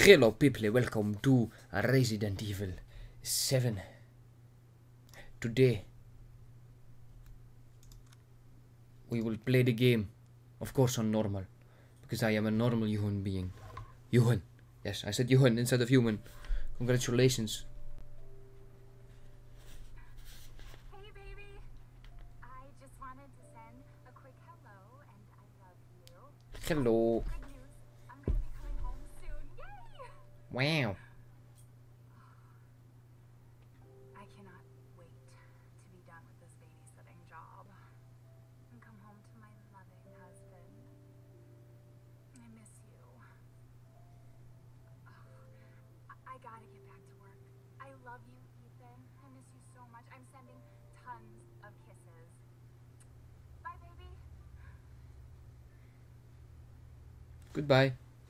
Hello people, welcome to Resident Evil 7. Today we will play the game, of course on normal, because I am a normal human being. Human, yes, I said human instead of human. Congratulations. Hey baby, I just wanted to send a quick hello and I love you. Hello. Good news, I'm gonna be coming home soon. Yay! Wow. I cannot wait to be done with this babysitting job and come home to my loving husband. I miss you. I gotta get back to work. I love you, Ethan. I miss you so much. I'm sending tons of kisses. Bye, baby. Goodbye.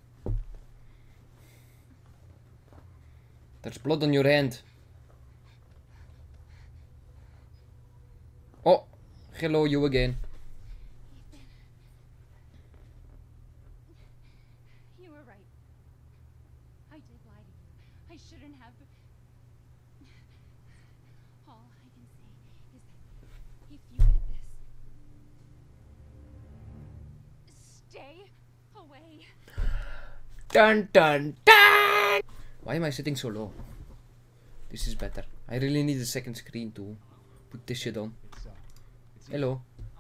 There's blood on your hand. Oh, hello, you again. You were right. I did lie to you. I shouldn't have. All I can say is that if you get this, stay away. Dun dun dun! Why am I sitting so low? This is better. I really need a second screen to put this shit on. Hello.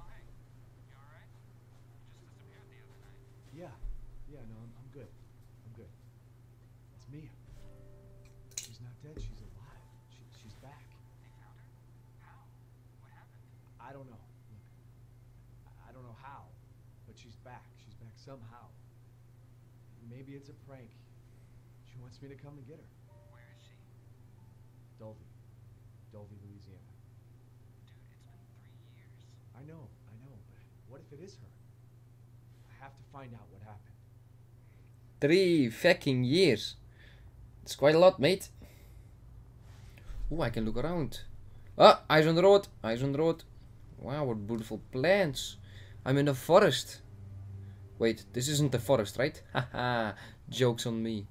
Yeah, no, I'm good. I'm good. It's Mia. She's not dead, she's alive. She's back. They found her? How? What happened? I don't know. Look, I don't know how, but she's back. She's back somehow. Maybe it's a prank. She wants me to come and get her. Where is she? Dulvey, Louisiana. Dude, it's been 3 years. I know, but what if it is her? I have to find out what happened. 3 fucking years. It's quite a lot, mate. Oh, I can look around. Ah, eyes on the road. Eyes on the road. Wow, what beautiful plants. I'm in a forest. Wait, this isn't the forest, right? Haha, joke's on me.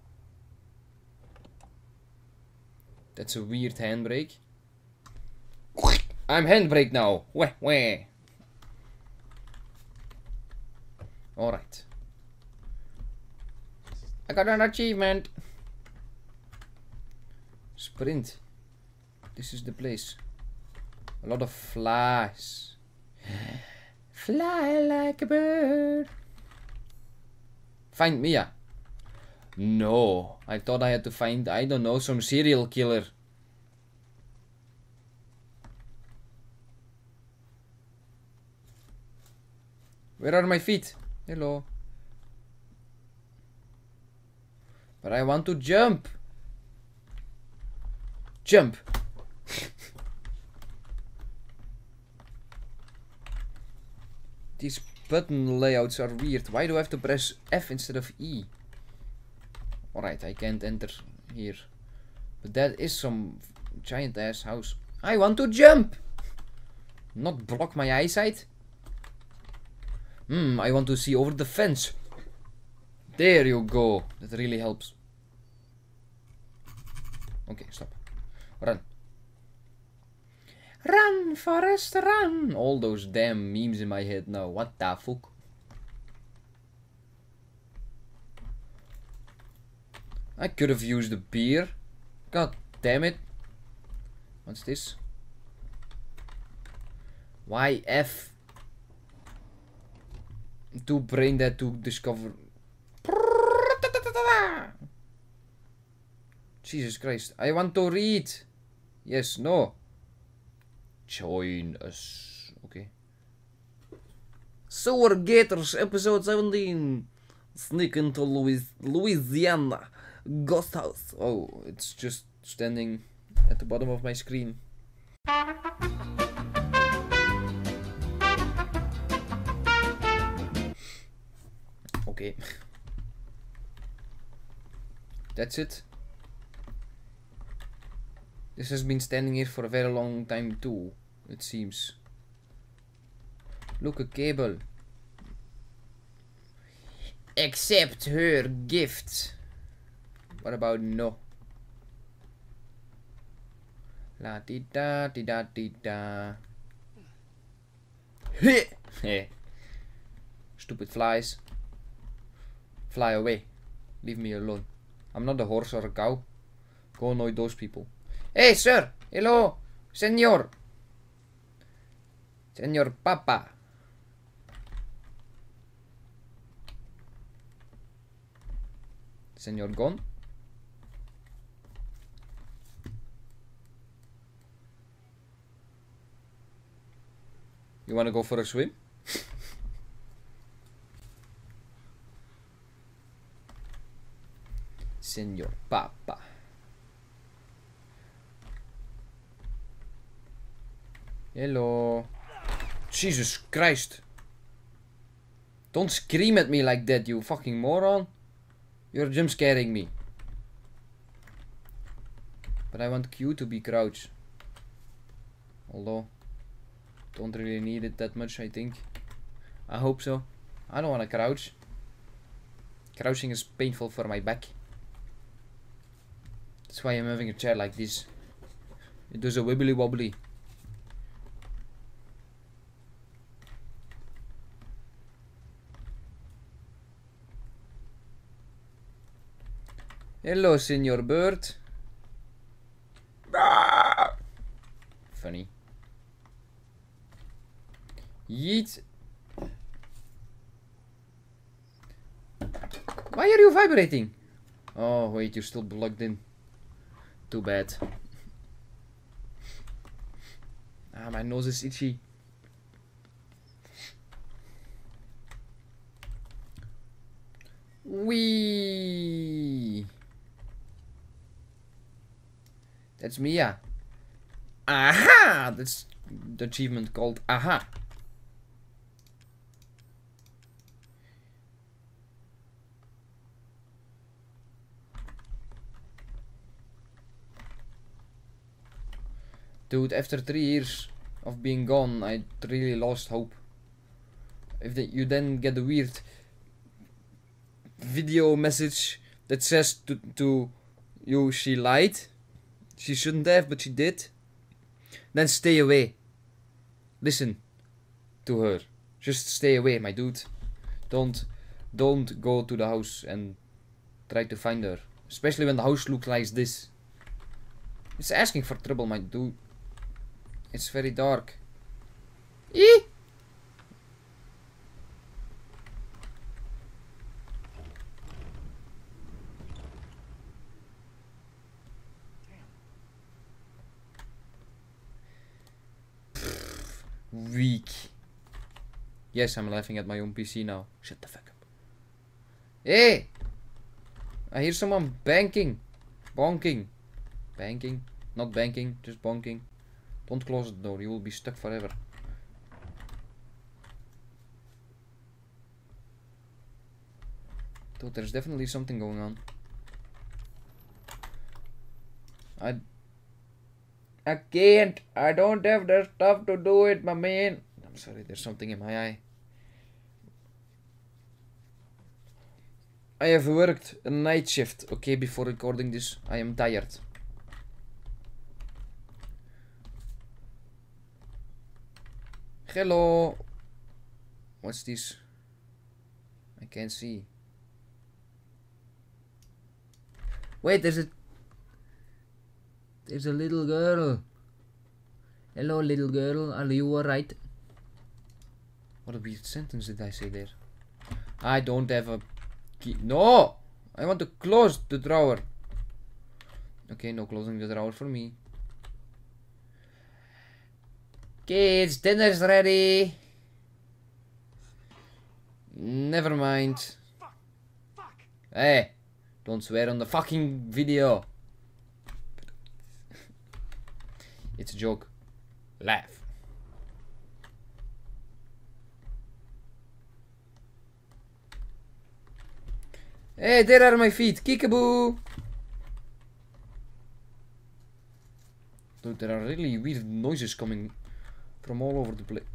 That's a weird handbrake. I'm handbrake now. Weh, weh. Alright. I got an achievement. Sprint. This is the place. A lot of flies. Fly like a bird. Find Mia. No, I thought I had to find, I don't know, some serial killer. Where are my feet? Hello. But I want to jump. Jump. These button layouts are weird. Why do I have to press F instead of E? Alright, I can't enter here. But that is some giant ass house. I want to jump! Not block my eyesight. I want to see over the fence. There you go. That really helps. Okay, stop. Run. Run, Forrest, run! All those damn memes in my head now. What the fuck? I could have used a beer. God damn it. What's this? YF. To brain that to discover. Jesus Christ. I want to read. Yes, no. Join us. Okay. Sewer Gators, episode 17. Sneak into Louisiana. Ghost house. Oh, it's just standing at the bottom of my screen. Okay. That's it. This has been standing here for a very long time too, it seems. Look, a cable. Accept her gift. What about no? La di da di da di da. Hey. Stupid flies. Fly away. Leave me alone. I'm not a horse or a cow. Go annoy those people. Hey, sir! Hello! Senor! Senor Papa! Senor gone? You wanna go for a swim? Senor Papa. Hello. Jesus Christ. Don't scream at me like that, you fucking moron. You're jump scaring me. But I want Q to be crouch. Although, don't really need it that much, I think. I hope so. I don't want to crouch. Crouching is painful for my back. That's why I'm having a chair like this. It does a wibbly wobbly. Hello, Senor Bird. Funny. Yeet. Why are you vibrating? Oh, wait, you're still plugged in. Too bad. Ah, my nose is itchy. Wee. That's Mia. Aha! That's the achievement called Aha. Dude, after 3 years of being gone, I really lost hope. If you then get a weird video message that says to you she lied, she shouldn't have, but she did, then stay away. Listen to her. Just stay away, my dude. Don't go to the house and try to find her. Especially when the house looks like this. It's asking for trouble, my dude. It's very dark. Eee! Weak. Yes, I'm laughing at my own PC now. Shut the fuck up. Hey! I hear someone banking. Bonking. Banking? Not banking, just bonking. Don't close the door, you will be stuck forever. Dude, there's definitely something going on. I can't. I don't have the stuff to do it, my man. I'm sorry, there's something in my eye. I have worked a night shift, okay, before recording this. I am tired. Hello. What's this? I can't see. Wait, there's a little girl. Hello, little girl. Are you alright? What a weird sentence did I say there? I don't have a key. No! I want to close the drawer. Okay, no closing the drawer for me. Kids, dinner's ready. Never mind. Hey, don't swear on the fucking video. It's a joke. Laugh. Hey, there are my feet. Kickaboo. Dude, there are really weird noises coming from all over the place.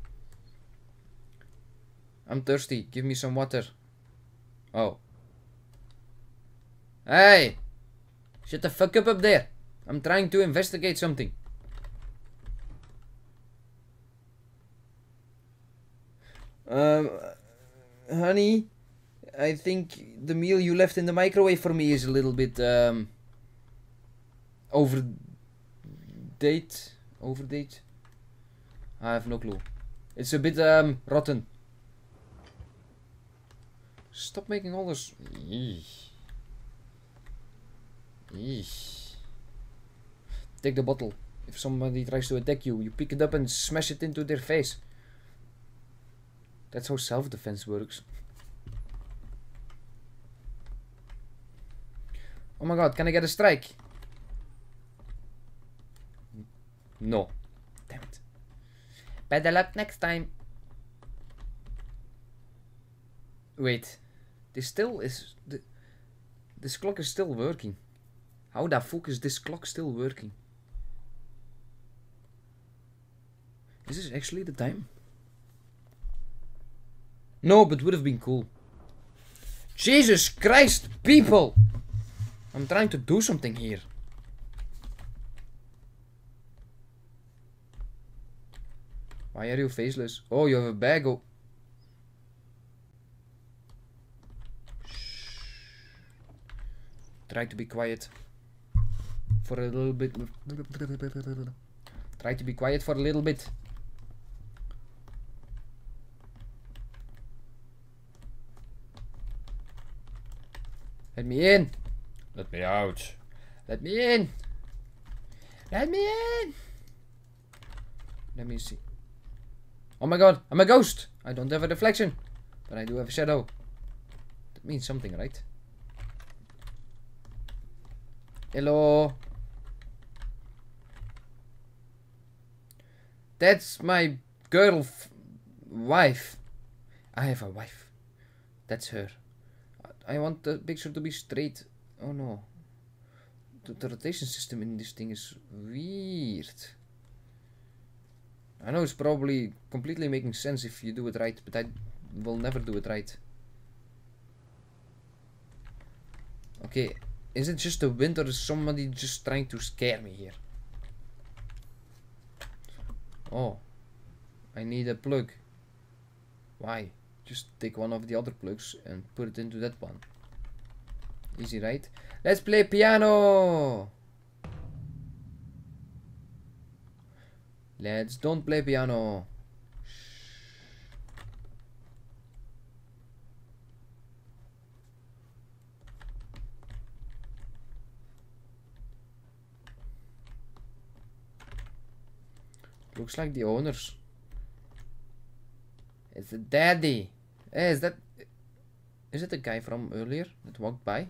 I'm thirsty. Give me some water. Oh. Hey! Shut the fuck up there. I'm trying to investigate something. Honey, I think the meal you left in the microwave for me is a little bit, overdate? Overdate? I have no clue. It's a bit, rotten. Stop making all this. Eesh. Eesh. Take the bottle. If somebody tries to attack you, you pick it up and smash it into their face. That's how self-defense works. Oh my god, can I get a strike? No. Damn it. Better luck next time. Wait. This clock is still working. How the fuck is this clock still working? Is this actually the time? No, but would have been cool. Jesus Christ, people! I'm trying to do something here. Why are you faceless? Oh, you have a bag. Oh. Shh. Try to be quiet. For a little bit. Try to be quiet for a little bit. Let me in. Let me out. Let me in. Let me in. Let me see. Oh my god, I'm a ghost. I don't have a reflection, but I do have a shadow. That means something, right? Hello. That's my wife. I have a wife. That's her. I want the picture to be straight. Oh no. The rotation system in this thing is weird. I know it's probably completely making sense if you do it right, but I will never do it right. Okay, is it just the wind or is somebody just trying to scare me here? Oh, I need a plug. Why? Just take one of the other plugs and put it into that one. Easy, right? Let's play piano! Let's don't play piano. Looks like the owners. It's the daddy. Hey, is it the guy from earlier that walked by?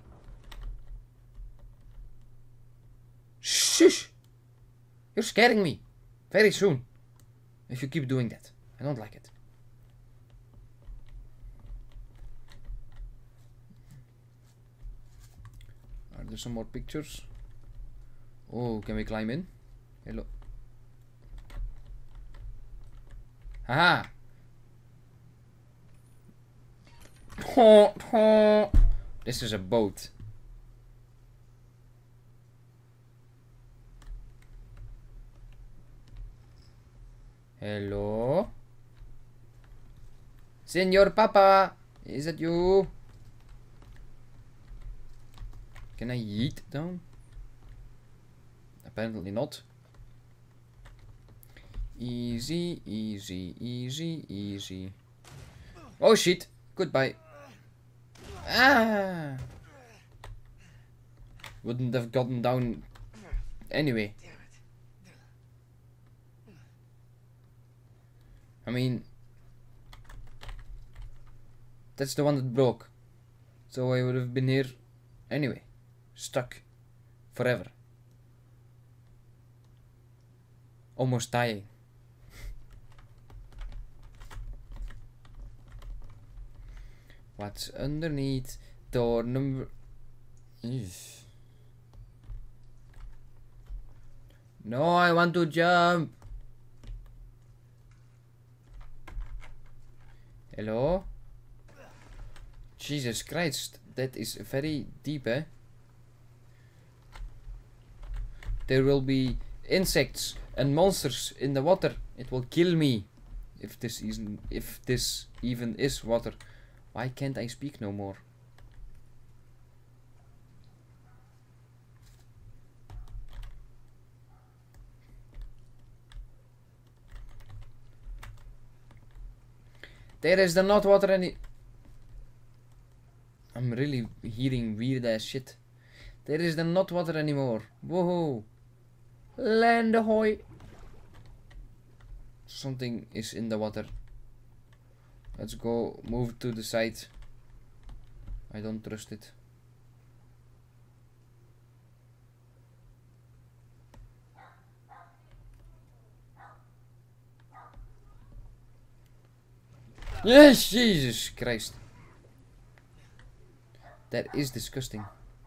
Shush! You're scaring me. Very soon. If you keep doing that. I don't like it. Are there some more pictures? Oh, can we climb in? Hello. Haha! This is a boat. Hello? Senor Papa! Is that you? Can I yeet down? Apparently not. Easy, easy, easy, easy. Oh shit! Goodbye. Ah! Wouldn't have gotten down anyway. I mean, that's the one that broke. So I would have been here anyway. Stuck. Forever. Almost dying. What's underneath? Door number... Eesh. No, I want to jump. Hello? Jesus Christ, that is very deep, eh? There will be insects and monsters in the water. It will kill me. If this even is water. Why can't I speak no more? There is the not water any. I'm really hearing weird ass shit. There is the not water anymore. Whoa. Land ahoy. Something is in the water. Let's go move to the side. I don't trust it. Yes, Jesus Christ. That is disgusting.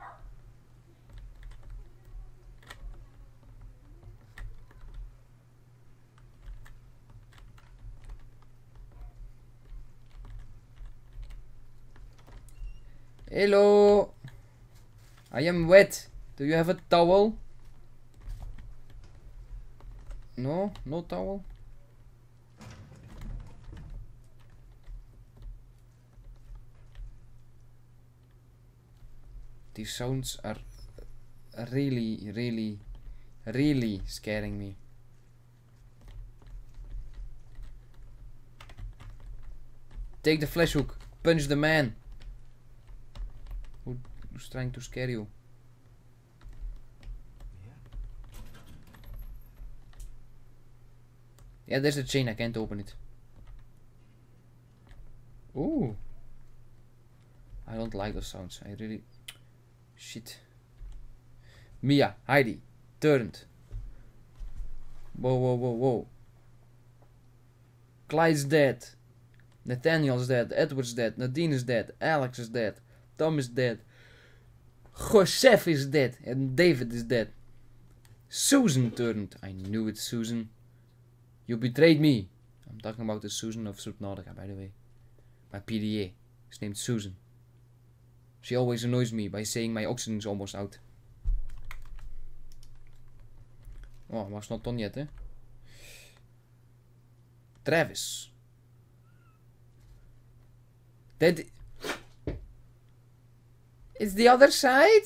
Hello. I am wet. Do you have a towel? No, no towel. These sounds are really scaring me. Take the flash hook. Punch the man. Who's trying to scare you? Yeah, there's a chain. I can't open it. Ooh. I don't like those sounds. I really... Shit. Mia, Heidi, turned. Whoa, whoa, whoa, whoa. Clyde's dead. Nathaniel's dead. Edward's dead. Nadine is dead. Alex is dead. Tom is dead. Joseph is dead. And David is dead. Susan turned. I knew it, Susan. You betrayed me. I'm talking about the Susan of Subnautica, by the way. My PDA is named Susan. She always annoys me by saying my oxygen is almost out. Oh, was not done yet, eh? Travis. That... It's the other side?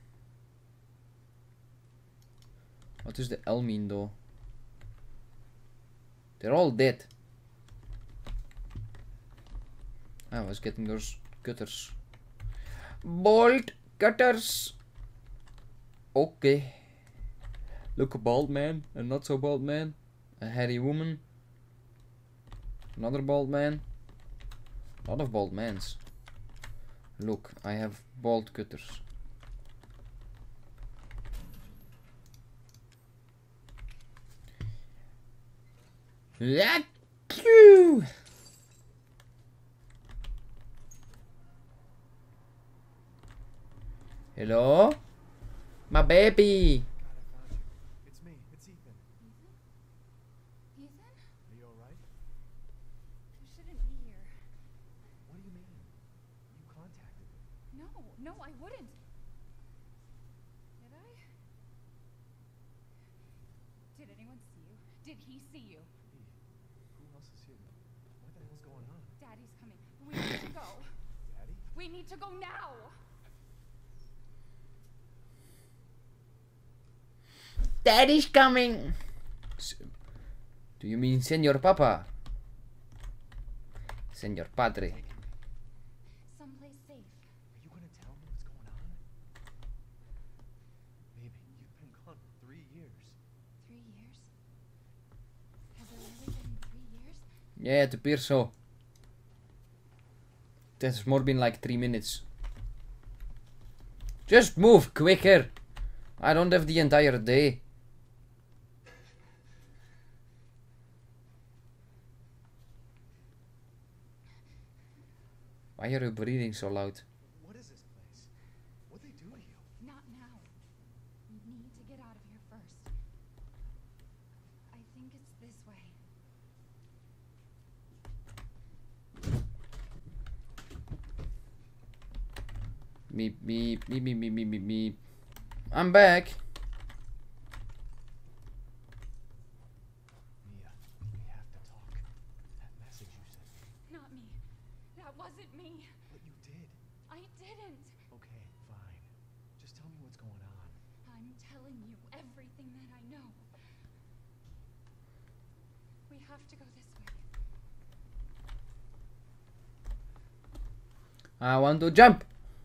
What does the L mean, though? They're all dead. I was getting those cutters. Bolt cutters. Okay. Look, a bald man, a not so bald man, a hairy woman, another bald man. A lot of bald mans. Look, I have bolt cutters. Achoo! Hello? My baby! It's me. It's Ethan. Ethan? Are you alright? You shouldn't be here. What do you mean? You contacted me. No, I wouldn't. Did I? Did anyone see you? Did he see you? Me? Who else is here? What the hell's going on? Daddy's coming. We need to go. Daddy? We need to go now. Daddy's coming! Do you mean Senor Papa? Senor Padre. Someplace safe. Are you gonna tell me what's going on? Baby, you've been gone for 3 years. 3 years? Has it really been 3 years? Yeah, it appears so. It has more been like 3 minutes. Just move quicker! I don't have the entire day. Why are you breathing so loud? What is this place? What'd they do to you? Not now. We need to get out of here first. I think it's this way. Beep, beep, beep, beep, beep, beep, beep, beep. I'm back. have to go this way. I want to jump.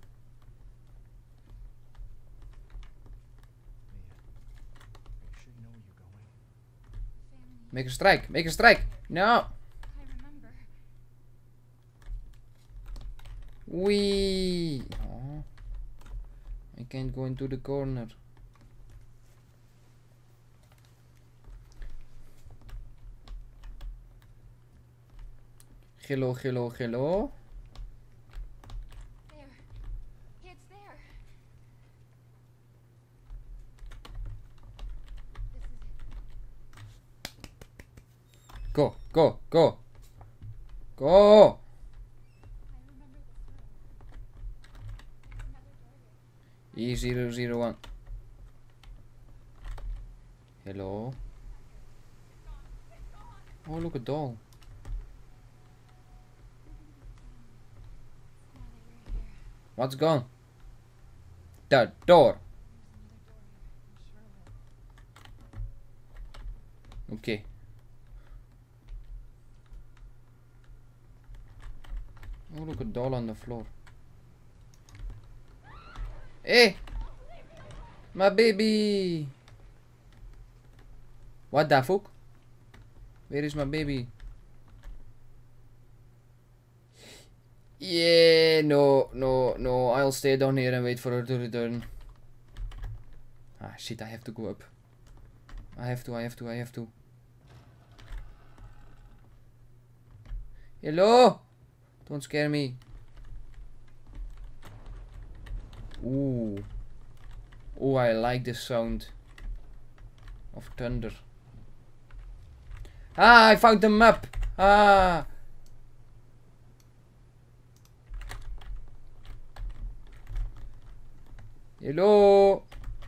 Mia, are you sure you know where you're going? Family. Make a strike. Make a strike. No. I remember. Wee. Oh. I can't go into the corner. Hello, hello, hello. There. It's there. This is it. Go, go, go. Go. I remember this room. There's another doorway. E001. Hello. Oh, look, a doll. Now that you're here, What's gone? The door. there's another door here. I'm sure of it. Okay. Oh, look, a doll on the floor. Hey! My baby! What the fuck? Where is my baby? Yeah, no, no, no. I'll stay down here and wait for her to return. Ah, shit, I have to go up. I have to. Hello? Don't scare me. Ooh. Oh, I like the sound of thunder. Ah, I found the map. Ah. Hello.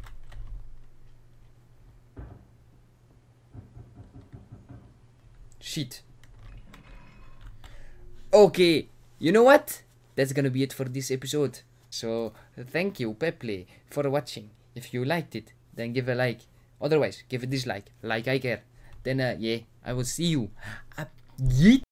Shit. Okay, you know what? That's gonna be it for this episode. So, thank you, Pepley, for watching. If you liked it, then give a like. Otherwise, give a dislike. Like I care. Then, yeah, I will see you. Yeet.